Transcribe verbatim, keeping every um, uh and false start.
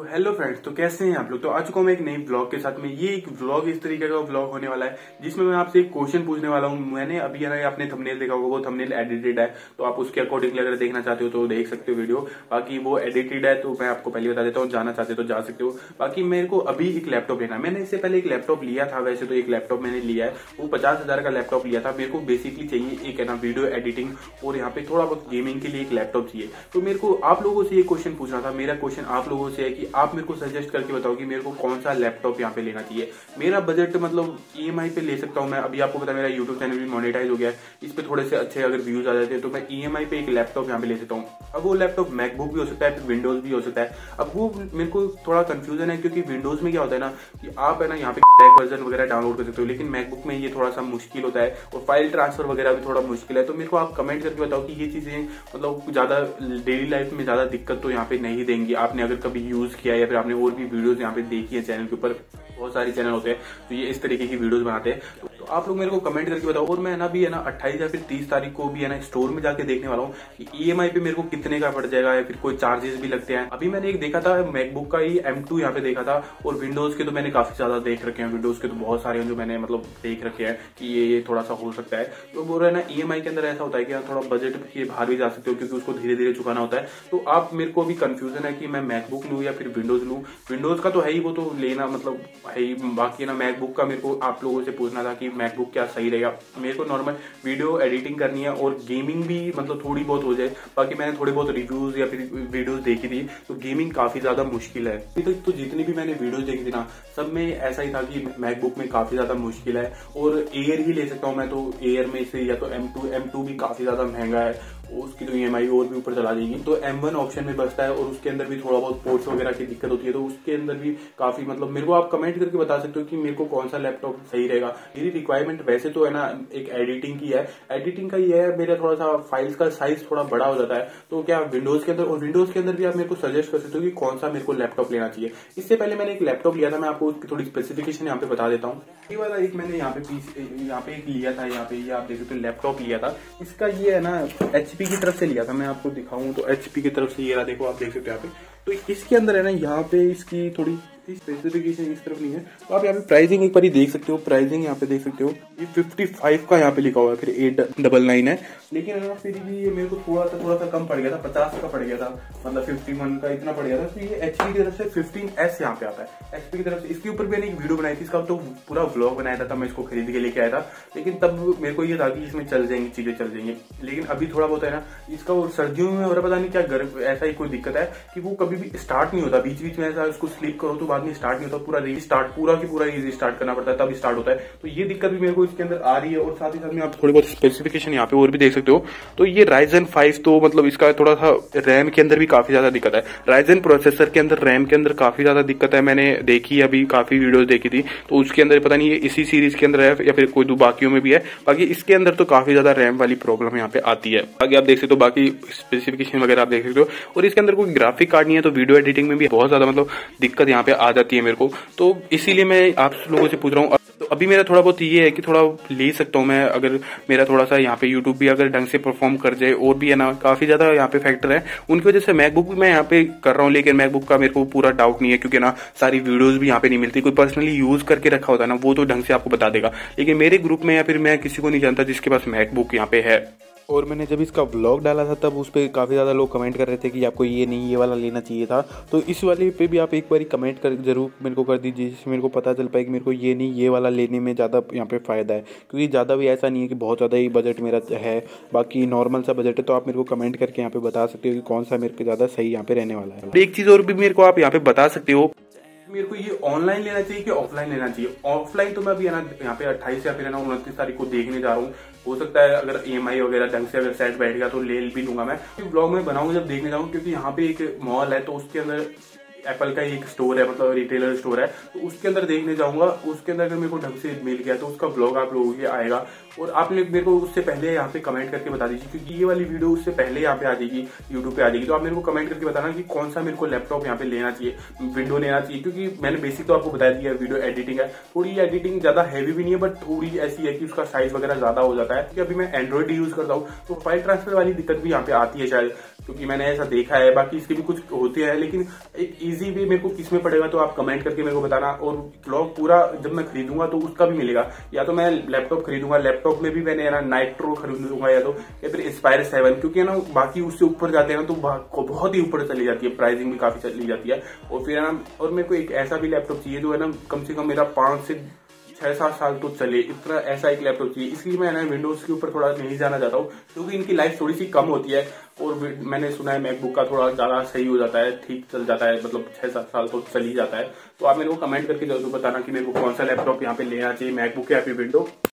Hello friends, तो कैसे हैं आप लोग। तो आ चुका हूं मैं एक नई ब्लॉग के साथ में। ये एक ब्लॉग इस तरीके का ब्लॉग होने वाला है जिसमें मैं आपसे एक क्वेश्चन पूछने वाला हूं। मैंने अभी है ना आपने थंबनेल देखा होगा, वो थंबनेल एडिटेड है, तो आप उसके अकॉर्डिंगली अगर देखना चाहते हो तो देख सकते हो वीडियो। बाकी वो एडिटेड है तो मैं आपको पहले बता देता हूँ, जाना चाहते हो तो जा सकते हो। बाकी मेरे को अभी एक लैपटॉप लेना है। मैंने इससे पहले एक लैपटॉप लिया था, वैसे तो एक लैपटॉप मैंने लिया है, वो पचास हजार का लैपटॉप लिया था। मेरे को बेसिकली चाहिए एक है ना वीडियो एडिटिंग और यहाँ पे थोड़ा बहुत गेमिंग के लिए एक लैपटॉप चाहिए। तो मेरे को आप लोगों से ये क्वेश्चन पूछना था। मेरा क्वेश्चन आप लोगों से है कि आप मेरे को सजेस्ट करके बताओ कि मेरे को कौन सा लैपटॉप यहाँ पे लेना चाहिए। मेरा बजट मतलब ईएमआई पे ले सकता हूँ मैं। अभी आपको पता है मेरा यूट्यूब चैनल भी मोनेटाइज हो गया है, इस पे थोड़े से अच्छे अगर व्यूज आ जाते हैं तो मैं ईएमआई पे एक लैपटॉप यहाँ पे ले सकता हूँ। अब वो लैपटॉप मैकबुक भी हो सकता है, फिर विंडोज भी हो सकता है। अब वो मेरे को थोड़ा कंफ्यूजन है क्योंकि विंडोज में क्या होता है ना कि आप है ना यहाँ पे वर्जन वगैरह डाउनलोड कर सकते हो, लेकिन मैकबुक में ये थोड़ा सा मुश्किल होता है और फाइल ट्रांसफर वगैरह भी थोड़ा मुश्किल है। तो मेरे को आप कमेंट करके बताओ कि ये चीजें मतलब ज्यादा डेली लाइफ में ज्यादा दिक्कत तो यहाँ पे नहीं देंगी। आपने अगर कभी यूज किया या फिर आपने और भी वीडियोस यहाँ पे देखी है चैनल के ऊपर, बहुत सारे चैनल होते हैं तो ये इस तरीके की वीडियोस बनाते हैं। तो, तो आप लोग मेरे को कमेंट करके बताओ। और मैं ना भी है ना अट्ठाईस या फिर तीस तारीख को भी है ना स्टोर में जाके देखने वाला हूँ कि ईएमआई पे मेरे को कितने का पड़ जाएगा या फिर कोई चार्जेस भी लगते हैं। अभी मैंने एक देखा था मैकबुक का ही एम टू यहाँ पे देखा था, और विंडोज के तो मैंने काफी ज्यादा देख रखे हैं। विंडोज के तो बहुत सारे हैं जो मैंने मतलब देख रखे हैं कि ये ये थोड़ा सा हो सकता है। तो बोल रहे ना ईएमआई के अंदर ऐसा होता है कि थोड़ा बजट के बाहर भी जा सकते हो क्योंकि उसको धीरे धीरे चुकाना होता है। तो आप मेरे को अभी कंफ्यूजन है कि मैं मैकबुक लूँ या फिर विंडोज लूँ। विंडोज का तो है ही, वो तो लेना मतलब है ही। बाकी ना मैकबुक का मेरे को आप लोगों से पूछना था कि मैकबुक क्या सही रहेगा। मेरे को नॉर्मल वीडियो एडिटिंग करनी है और गेमिंग भी मतलब थोड़ी बहुत हो जाए। बाकी मैंने थोड़ी बहुत रिव्यूज या फिर वीडियोस देखी थी तो गेमिंग काफी ज्यादा मुश्किल है। अभी तक तो जितनी भी मैंने वीडियोस देखी थी ना, सब में ऐसा ही था कि मैकबुक में काफी ज्यादा मुश्किल है। और एयर ही ले सकता हूँ मैं, तो एयर में से या तो एम टू एम टू भी काफी ज्यादा महंगा है, उसकी तो ईएमआई और भी ऊपर चला जाएगी। तो एम वन ऑप्शन में बचता है और उसके अंदर भी थोड़ा बहुत पोर्ट्स वगैरह की दिक्कत होती है। तो उसके अंदर भी काफी मतलब मेरे को आप कमेंट करके बता सकते हो कि मेरे को कौन सा लैपटॉप सही रहेगा। मेरी रिक्वायरमेंट वैसे तो है ना एक एडिटिंग की है, एडिटिंग का ये है मेरा थोड़ा सा फाइल्स का साइज थोड़ा बड़ा हो जाता है। तो क्या विंडोज के अंदर, और विंडोज के अंदर भी आप मेरे को सजेस्ट कर सकते हो कि कौन सा मेरे को लैपटॉप लेना चाहिए। इससे पहले मैंने एक लैपटॉप लिया था, मैं आपको उसकी थोड़ी स्पेसिफिकेशन यहाँ पे बता देता हूँ। ये वाला एक मैंने यहाँ पे पीस यहाँ पे एक लिया था, यहाँ पे ये आप देख सकते हो लैपटॉप लिया था। इसका ये है ना एचपी की तरफ से लिया था। मैं आपको दिखाऊं तो एचपी की तरफ से ये रहा, देखो आप देख सकते हो यहाँ पे। तो इसके अंदर है ना यहाँ पे इसकी थोड़ी स्पेसिफिकेशन इस तरफ नहीं है, तो आप यहाँ पे प्राइसिंग एक बार ही देख सकते हो। प्राइसिंग यहाँ पे देख सकते हो, ये पचपन का यहाँ पे लिखा हुआ है, फिर एट डबल नाइन है। लेकिन है ना फिर भी ये मेरे को थोड़ा सा थोड़ा सा कम पड़ गया था, पचास का पड़ गया था, मतलब इक्यावन का इतना पड़ गया था। तो ये एचपी की तरफ से फिफ्टीन एस यहाँ पे आता है एचपी की तरफ से। इसके ऊपर मैंने एक वीडियो बनाई थी, इसका तो पूरा व्लॉग बनाया था, तब मैं इसको खरीद के लेके आया था। लेकिन तब मेरे को ये था कि इसमें चल जाएंगी चीजें, चल जाएंगी। लेकिन अभी थोड़ा बहुत है ना इसका, और सर्दियों में हो रहा पता नहीं क्या गर्म ऐसा ही कोई दिक्कत है कि वो कभी भी स्टार्ट नहीं होता। बीच बीच में ऐसा उसको स्लीप करो तो बाद में स्टार्ट नहीं होता, पूरा रीस्टार्ट पूरा की पूरा रीस्टार्ट करना पड़ता है तब स्टार्ट होता है। तो ये दिक्कत भी मेरे को इसके अंदर आ रही है। और साथ ही साथ में आप थोड़ी बहुत स्पेसिफिकेशन यहाँ पे और भी देख सकते हो। तो ये राइजन फाइव, तो मतलब इसका थोड़ा सा रैम के अंदर भी काफी ज्यादा दिक्कत है। राइजन प्रोसेसर के अंदर रैम के अंदर काफी ज्यादा दिक्कत है। मैंने देखी अभी काफी वीडियोस देखी थी, तो उसके अंदर पता नहीं ये इसी सीरीज के अंदर है या फिर कोई दो बाकियों में भी है। बाकी इसके अंदर तो काफी ज्यादा रैम वाली प्रॉब्लम यहाँ पे आती है। बाकी आप देख सकते हो, बाकी स्पेसिफिकेशन वगैरह आप देख सकते हो। और इसके अंदर कोई ग्राफिक कार्ड नहीं है, तो वीडियो एडिटिंग में भी बहुत ज्यादा मतलब दिक्कत यहाँ पे आ जाती है मेरे को। तो इसीलिए मैं आप लोगों से पूछ रहा हूँ। तो अभी मेरा थोड़ा बहुत ये है कि थोड़ा ले सकता हूँ मैं, अगर मेरा थोड़ा सा यहाँ पे यूट्यूब भी अगर ढंग से परफॉर्म कर जाए, और भी है ना काफी ज्यादा यहाँ पे फैक्टर है, उनकी वजह से मैकबुक भी मैं यहाँ पे कर रहा हूँ। लेकिन मैकबुक का मेरे को पूरा डाउट नहीं है क्योंकि ना सारी वीडियोस भी यहाँ पे नहीं मिलती। कोई पर्सनली यूज करके रखा होता है ना, वो तो ढंग से आपको बता देगा। लेकिन मेरे ग्रुप में या फिर मैं किसी को नहीं जानता जिसके पास मैकबुक यहाँ पे है। और मैंने जब इसका व्लॉग डाला था तब उस पर काफ़ी ज़्यादा लोग कमेंट कर रहे थे कि आपको ये नहीं ये वाला लेना चाहिए था। तो इस वाले पे भी आप एक बार कमेंट कर जरूर मेरे को कर दीजिए, जिससे मेरे को पता चल पाए कि मेरे को ये नहीं ये वाला लेने में ज़्यादा यहाँ पे फ़ायदा है। क्योंकि ज़्यादा भी ऐसा नहीं है कि बहुत ज़्यादा ही बजट मेरा है, बाकी नॉर्मल सा बजट है। तो आप मेरे को कमेंट करके यहाँ पे बता सकते हो कि कौन सा मेरे को ज़्यादा सही यहाँ पे रहने वाला है। एक चीज़ और भी मेरे को आप यहाँ पे बता सकते हो, मेरे को ये ऑनलाइन लेना चाहिए कि ऑफलाइन लेना चाहिए। ऑफलाइन तो मैं अभी है ना यहाँ पे अट्ठाईस या फिर है ना उनतीस तारीख को देखने जा रहा हूँ। हो सकता है अगर ईएमआई वगैरह ढंग से अगर सेट बैठ गया तो ले भी लूंगा मैं। ब्लॉग में बनाऊंगा जब देखने जाऊँ, क्योंकि यहाँ पे एक मॉल है तो उसके अंदर एप्पल का एक स्टोर है, मतलब रिटेलर स्टोर है, तो उसके अंदर देखने जाऊंगा। उसके अंदर अगर मेरे को ढंग से मिल गया तो उसका ब्लॉग आप लोगों के आएगा। और आप लोग मेरे को उससे पहले यहाँ पे कमेंट करके बता दीजिए, क्योंकि ये वाली वीडियो उससे पहले यहाँ पे आ जाएगी, यूट्यूब पे आ जाएगी। तो आप मेरे को कमेंट करके बताना कि कौन सा मेरे को लैपटॉप यहाँ पे लेना चाहिए, विंडो लेना चाहिए। क्योंकि मैंने बेसिक तो आपको बता दिया, वीडियो एडिटिंग है, थोड़ी एडिटिंग ज्यादा हैवी भी नहीं है, बट थोड़ी ऐसी है कि उसका साइज वगैरह ज्यादा हो जाता है। क्योंकि अभी मैं एंड्रॉइड यूज करता हूँ तो फाइल ट्रांसफर वाली दिक्कत भी यहाँ पे आती है शायद, क्योंकि मैंने ऐसा देखा है। बाकी इसके भी कुछ होते हैं, लेकिन एक इजी वे मेरे को किस में पड़ेगा तो आप कमेंट करके मेरे को बताना। और ब्लॉग पूरा जब मैं खरीदूंगा तो उसका भी मिलेगा, या तो मैं लैपटॉप खरीदूंगा, लैपटॉप में भी मैंने ना नाइट्रो खरीदूंगा या तो या फिर इंस्पायर सेवन, क्योंकि ना बाकी उससे ऊपर जाते हैं ना तो बहुत ही ऊपर चली जाती है, प्राइसिंग भी काफी चली जाती है। और फिर ना और मेरे को एक ऐसा भी लैपटॉप चाहिए जो है ना कम से कम मेरा पांच से छह सात साल तो चले, इतना ऐसा एक लैपटॉप चाहिए। इसलिए मैं ना विंडोज के ऊपर थोड़ा नहीं जाना चाहता हूँ, क्योंकि इनकी लाइफ थोड़ी सी कम होती है। और मैंने सुना है मैकबुक का थोड़ा ज्यादा सही हो जाता है, ठीक चल जाता है, मतलब छह सात साल तो चल ही जाता है। तो आप मेरे को कमेंट करके जरूर बताना कि मेरे को कौन सा लैपटॉप यहाँ पे लेना चाहिए, मैकबुक या फिर विंडो।